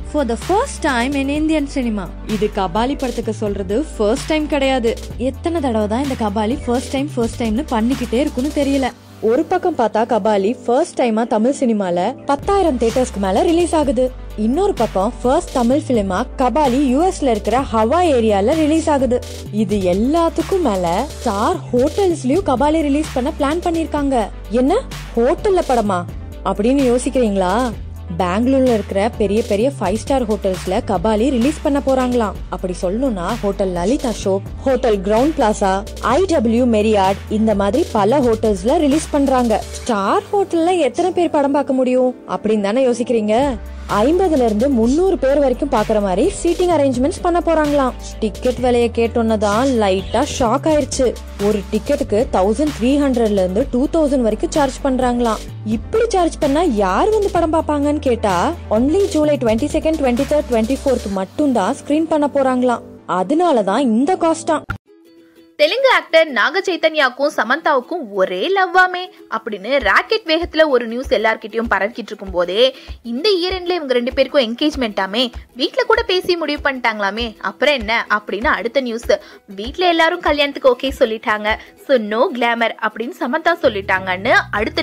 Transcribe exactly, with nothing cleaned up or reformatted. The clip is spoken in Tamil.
for the first time in Indian cinema. இது கபாலி படத்துக்கு சொல்றது first time கிடையாது. எத்தனை தடவை தான் இந்த கபாலி first time first timeனு பண்ணிக்கிட்டே இருக்குன்னு தெரியல. ஒரு பக்கம் பார்த்தா கபாலி ஃபர்ஸ்ட் டைமா தமிழ் சினிமால பத்தாயிரம் தியேட்டர்ஸ்க்கு மேல ரிலீஸ் ஆகுது. இன்னொரு பக்கம் ஃபர்ஸ்ட் தமிழ் பிலிமா கபாலி யூஎஸ்ல இருக்கிற ஹவா ஏரியால ரிலீஸ் ஆகுது. இது எல்லாத்துக்கும் மேல ஸ்டார் ஹோட்டல்ஸ்லயும் கபாலி ரிலீஸ் பண்ண பிளான் பண்ணிருக்காங்க. என்ன ஹோட்டல்ல படமா அப்படின்னு யோசிக்கிறீங்களா? பெங்களூர்ல இருக்கிற பெரிய பெரிய ஃபைவ் ஸ்டார் ஹோட்டல்ஸ்ல கபாலி ரிலீஸ் பண்ண போறாங்களாம். அப்படி சொல்லணும்னா hotel Lalit Ashok, hotel ground plaza, IW Marriott இந்த மாதிரி பல ஹோட்டல்ஸ்ல ரிலீஸ் பண்றாங்க. ஸ்டார் ஹோட்டல்ல எத்தனை பேர் படம் பார்க்க முடியும் அப்படின்னு தானே யோசிக்கிறீங்க? ஐம்பதுல இருந்து முன்னூறு பேர் வரைக்கும் பாக்குற மாதிரி சீட்டிங் அரேஞ்ச்மெண்ட்ஸ் பண்ண போறாங்களாம். டிக்கெட் விலையை கேட்டோன்னதான் லைட்டா ஷாக் ஆயிருச்சு. ஒரு டிக்கெட்டுக்கு தௌசண்ட் த்ரீ ஹண்ட்ரட்ல இருந்து டூ தௌசண்ட் வரைக்கும் சார்ஜ் பண்றாங்களாம். இப்படி சார்ஜ் பண்ணா யார் வந்து படம் பாப்பாங்கன்னு கேட்டா only July twenty second twenty third twenty fourth மட்டும் தான் ஸ்கிரீன் பண்ண போறாங்களாம். அதனாலதான் இந்த காஸ்டா. தெலுங்கு ஆக்டர் நாக சைத்தன்யாவுக்கும் சமந்தாவுக்கும் ஒரே லவ்வாமே அப்படின்னு ராக்கெட் வேகத்துல ஒரு நியூஸ் எல்லார்கிட்டயும் பரவிக்கிட்டு இருக்கும் போதே இந்த ஈரெண்ட்ல இவங்க ரெண்டு பேருக்கும் என்கேஜ்மெண்டாமே, வீட்டுல கூட பேசி முடிவு பண்ணிட்டாங்களாமே. அப்புறம் என்ன அப்படின்னு அடுத்த நியூஸ், வீட்டுல எல்லாரும் கல்யாணத்துக்கு ஓகே சொல்லிட்டாங்க, சோ நோ கிளாமர் அப்படின்னு சமந்தா சொல்லிட்டாங்கன்னு அடுத்த